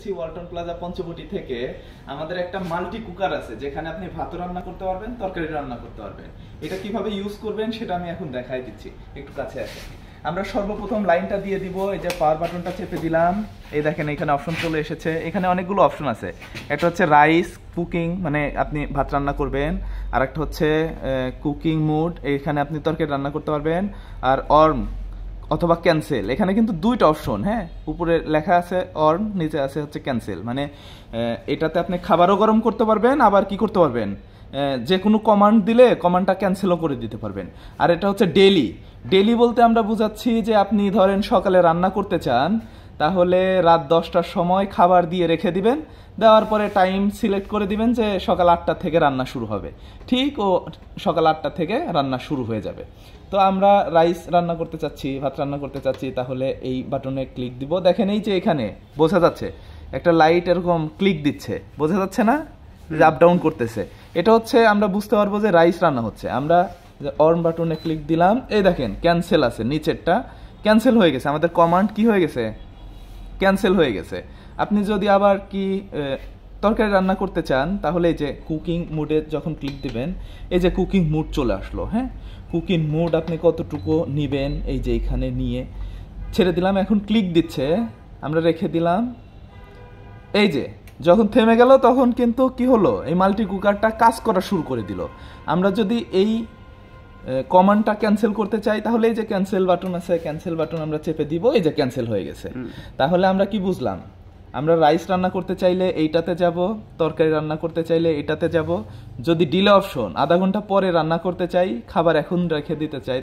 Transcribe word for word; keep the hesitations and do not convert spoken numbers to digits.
Walton plaza Panchavati থেকে আমাদের একটা মাল্টি কুকার আছে যেখানে আপনি ভাত রান্না করতে পারবেন, তরকারি রান্না করতে পারবেন। এটা কিভাবে ইউজ করবেন সেটা আমি এখন দেখাই দিচ্ছি, একটু কাছে আসেন। আমরা সর্বপ্রথম লাইনটা দিয়ে দিব, এই যে পাওয়ার বাটনটা চেপে দিলাম, এই দেখেন এখানে অপশন চলে এসেছে। এখানে অনেকগুলো অপশন আছে, একটা হচ্ছে রাইস কুকিং, মানে আপনি ভাত রান্না করবেন, আর একটা হচ্ছে কুকিং মুড, এখানে আপনি তরকারি রান্না করতে পারবেন, আর অর্ম অথবা ক্যান্সেল, এখানে কিন্তু দুইটা অপশন। হ্যাঁ, উপরে লেখা আছে অর্ম, নিচে আছে হচ্ছে ক্যান্সেল, মানে এটাতে আপনি খাবারও গরম করতে পারবেন, আবার কি করতে পারবেন, যে কোনো কমান্ড দিলে কমান্ডটা ক্যান্সেলও করে দিতে পারবেন। আর এটা হচ্ছে ডেলি। ডেলি বলতে আমরা বুঝাচ্ছি যে আপনি ধরেন সকালে রান্না করতে চান, তাহলে রাত দশটার সময় খাবার দিয়ে রেখে দিবেন, দেওয়ার পরে টাইম সিলেক্ট করে দিবেন যে সকাল আটটা থেকে রান্না শুরু হবে, ঠিক ও সকাল আটটা থেকে রান্না শুরু হয়ে যাবে। তো আমরা রাইস রান্না করতে চাচ্ছি, ভাত রান্না করতে চাচ্ছি, তাহলে এই বাটনে ক্লিক দিব। দেখেন এই যে এখানে বোঝা যাচ্ছে একটা লাইট এরকম ক্লিক দিচ্ছে, বোঝা যাচ্ছে না, যে আপ ডাউন করতেছে। এটা হচ্ছে আমরা বুঝতে পারবো যে রাইস রান্না হচ্ছে। আমরা অর্ম বাটনে ক্লিক দিলাম, এই দেখেন ক্যান্সেল আছে, নিচেরটা ক্যান্সেল হয়ে গেছে, আমাদের কমান্ড কি হয়ে গেছে, ক্যান্সেল হয়ে গেছে। আপনি যদি আবার কি তরকারি রান্না করতে চান, তাহলে এই যে কুকিং মুডে যখন ক্লিক দিবেন, এই যে কুকিং মুড চলে আসলো। হ্যাঁ, কুকিং মুড আপনি কতটুকু নিবেন, এই যে এখানে নিয়ে ছেড়ে দিলাম, এখন ক্লিক দিচ্ছে, আমরা রেখে দিলাম। এই যে যখন থেমে গেল তখন কিন্তু কি হলো, এই মাল্টি কুকারটা কাজ করা শুরু করে দিল। আমরা যদি এই কমান্ডটা ক্যান্সেল করতে চাই, তাহলে এই যে ক্যান্সেল বাটন আছে, ক্যান্সেল বাটন আমরা চেপে দিব, এই যে ক্যান্সেল হয়ে গেছে। তাহলে আমরা কি বুঝলাম, আমরা রাইস রান্না করতে চাইলে এইটাতে যাব, তরকারি রান্না করতে চাইলে এটাতে যাব, যদি ডিলে অপশন আধা ঘন্টা পরে রান্না করতে চাই, খাবার এখন রেখে দিতে চাই,